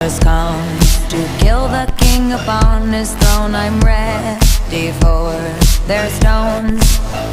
Come to kill the king upon his throne. I'm ready for their stones.